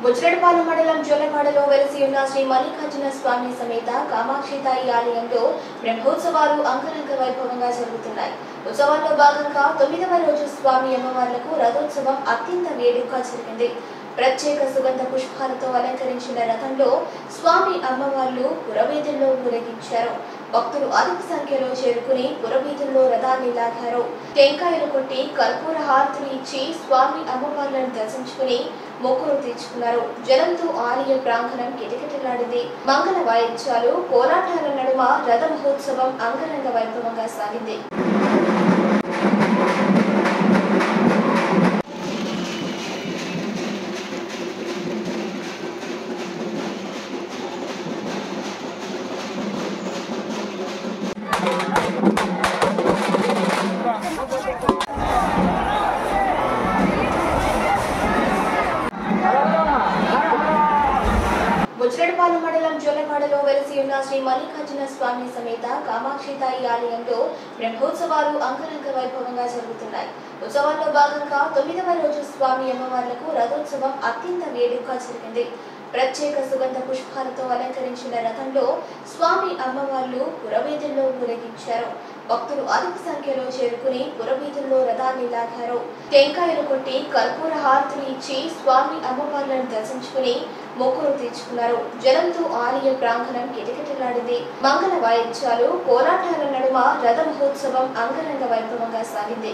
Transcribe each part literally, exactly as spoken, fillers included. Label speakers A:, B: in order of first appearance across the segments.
A: బుచ్చిరెడ్డిపాలెం మండలం జొన్నవాడలో వెలిసి ఉన్న శ్రీ మల్లికార్జున స్వామి సమేత కామాక్షి తాయి ఆలయంలో బ్రహ్మోత్సవాలు అంగరంగ వైభవంగా జరుగుతున్నాయి. ఉత్సవాల్లో భాగంగా తొమ్మిదవ రోజు స్వామి అమ్మవార్లకు రథోత్సవం అత్యంత వేడుకగా జరిగింది. ప్రత్యేక సుగంధ పుష్పాలతో అలంకరించిన రథంలో స్వామి అమ్మవార్లు పురవీధుల్లో ఊరేగించారు. భక్తులు అధిక సంఖ్యలో చేరుకుని పురవీధుల్లో రథాన్ని లాగారు. టెంకాయలు కొట్టి కర్పూర హారతులు ఇచ్చి స్వామి అమ్మవార్లను దర్శించుకుని మొక్కులు తీర్చుకున్నారు. జనంతో ఆలయ ప్రాంగణం కిటకిటలాడింది. మంగళ వాయిద్యాలు, కోలాటాల నడుమ రథ మహోత్సవం అంగరంగ వైభవంగా సాగింది. బుచ్చిరెడ్డిపాలెం మండలం జొన్నవాడలో వెలిసి ఉన్న శ్రీ మల్లికార్జున స్వామి సమేత కామాక్షి తాయి ఆలయంలో బ్రహ్మోత్సవాలు అంగరంగ వైభవంగా జరుగుతున్నాయి. ఉత్సవాల్లో భాగంగా తొమ్మిదవ రోజు స్వామి అమ్మవార్లకు రథోత్సవం అత్యంత వేడుకగా జరిగింది. ప్రత్యేక సుగంధ పుష్పాలతో అలంకరించిన రథంలో స్వామి అమ్మవార్లు పురవీధుల్లో ఊరేగించారు. భక్తులు అధిక సంఖ్యలో చేరుకుని పురవీధుల్లో రథాన్ని లాగారు. టెంకాయలు కొట్టి కర్పూర హారతులు ఇచ్చి స్వామి అమ్మవార్లను దర్శించుకుని మొక్కులు తీర్చుకున్నారు. జనంతో ఆలయ ప్రాంగణం కిటకిటలాడింది. మంగళ వాయిద్యాలు, కోలాటాల నడుమ రథ మహోత్సవం అంగరంగ వైభవంగా సాగింది.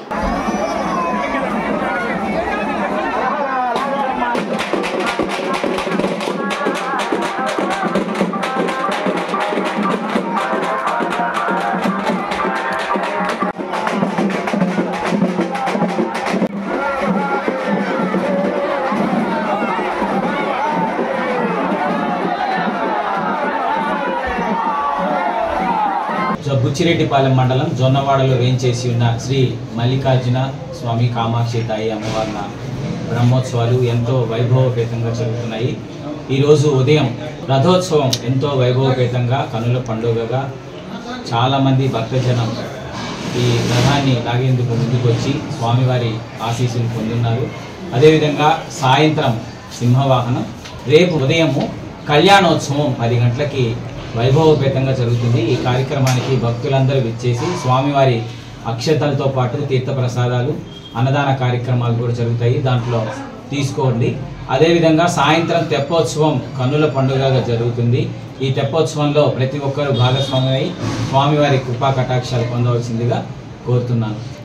B: బుచ్చిరెడ్డిపాలెం మండలం జొన్నవాడలో వేంచేసి ఉన్న శ్రీ మల్లికార్జున స్వామి కామాక్షి తాయి అమ్మవార్ల బ్రహ్మోత్సవాలు ఎంతో వైభవపేతంగా జరుగుతున్నాయి. ఈరోజు ఉదయం రథోత్సవం ఎంతో వైభవపేతంగా కనుల పండుగగా చాలామంది భక్తజనం ఈ రథాన్ని లాగేందుకు ముందుకొచ్చి స్వామివారి ఆశీస్సులు పొందున్నారు. అదేవిధంగా సాయంత్రం సింహవాహనం, రేపు ఉదయము కళ్యాణోత్సవం పది గంటలకి వైభవపేతంగా జరుగుతుంది. ఈ కార్యక్రమానికి భక్తులందరూ విచ్చేసి స్వామివారి అక్షతలతో పాటు తీర్థప్రసాదాలు, అన్నదాన కార్యక్రమాలు కూడా జరుగుతాయి. దాంట్లో తీసుకోండి. అదేవిధంగా సాయంత్రం తెప్పోత్సవం కన్నుల పండుగగా జరుగుతుంది. ఈ తెప్పోత్సవంలో ప్రతి ఒక్కరూ భాగస్వామ్యమై స్వామివారి కృపా కటాక్షాలు పొందవలసిందిగా కోరుతున్నాను.